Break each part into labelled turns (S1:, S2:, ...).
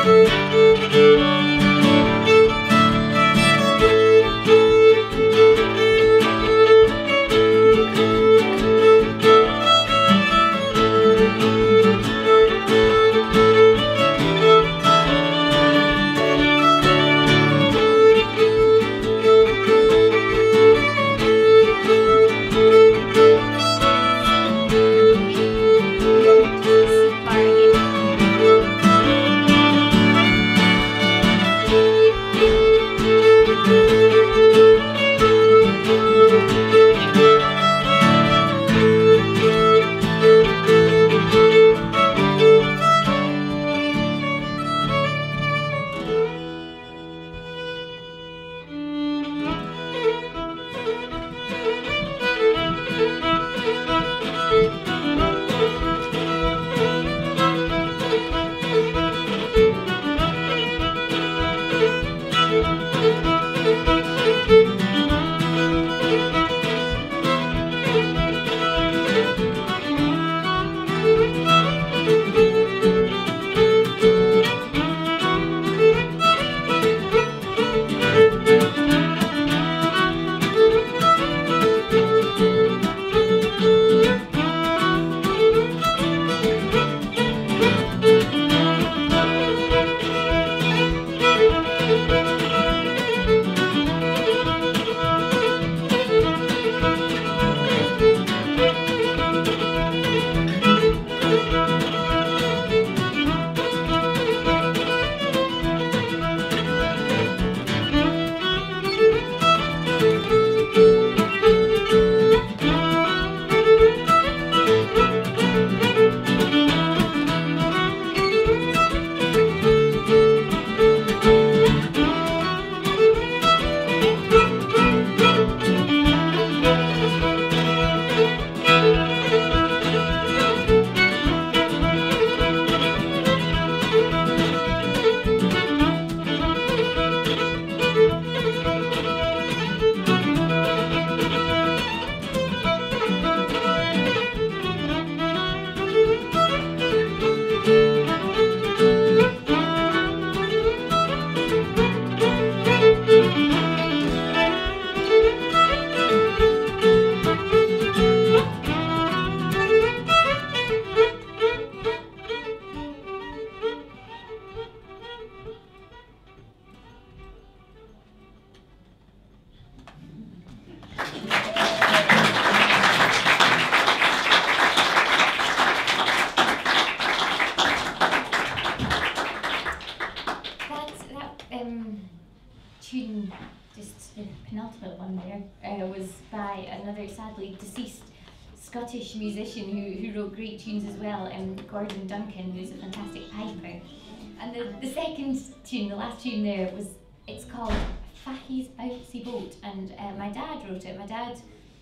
S1: tune, just the penultimate one there, was by another sadly deceased Scottish musician who wrote great tunes as well, Gordon Duncan, who's a fantastic piper. And the second tune, the last tune there, it's called Fahey's Bouncy Boat, and my dad wrote it. My dad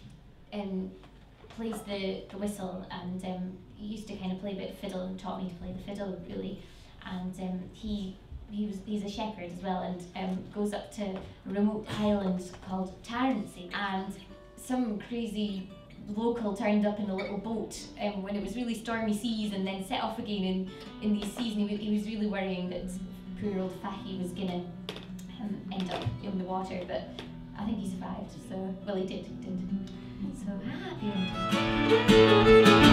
S1: plays the whistle, and he used to kind of play a bit of fiddle and taught me to play the fiddle really. And he's a shepherd as well, and goes up to a remote island called Tarancy, and some crazy local turned up in a little boat when it was really stormy seas, and then set off again in these seas, and he was really worrying that poor old Fahey was gonna end up in the water, but I think he survived, so, well, he did. So happy ending.